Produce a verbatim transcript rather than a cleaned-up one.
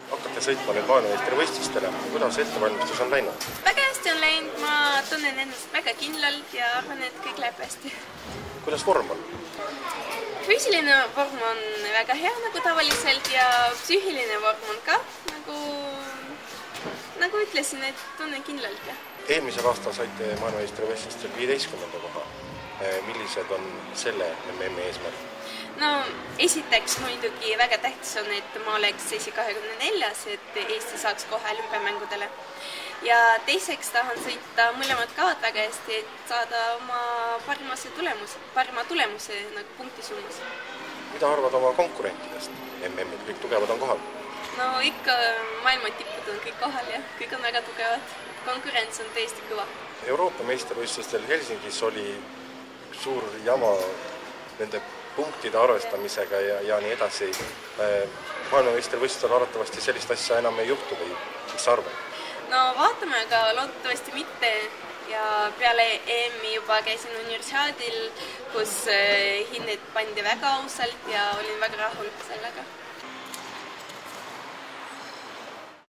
hakkate sõitma nüüd maailmameistrivõistlustele. Kuidas ettevalmistus on läinud? Väga hästi on läinud, ma tunnen ennast väga kindlalt ja arvan, et kõik läheb hästi. Kuidas vorm on? Füüsiline vorm on väga hea nagu tavaliselt ja psüühiline vorm on ka, nagu, nagu ütlesin, et tunnen kindlalt. Ja. Eelmisel aastal saite maailmameistrivõistlustel viieteistkümnenda koha. Millised on selle M M-i eesmärk? No, esiteks muidugi väga tähtis on, et ma oleks esi kahekümne neljas, et Eesti saaks kohe olümpiamängudele. Ja teiseks tahan sõita mõlemad kaavad väga hästi, et saada oma parimase tulemuse, parima tulemuse nagu punkti suunas. Mida arvad oma konkurentidest? M M-id kõik tugevad on kohal? No ikka maailma tipud on kõik kohal ja kõik on väga tugevad. Konkurents on tõesti kõva. Euroopa meistrivõistlustel Helsingis oli suur jama nende punktide arvestamisega ja, ja nii edasi. Maailmameistrivõistlustel arvatavasti sellist asja enam ei juhtu või mis sa arvad? No vaatame, aga loodetavasti mitte ja peale E M-i juba käisin universiaadil, kus hinned pandi väga ausalt ja olin väga rahul sellega.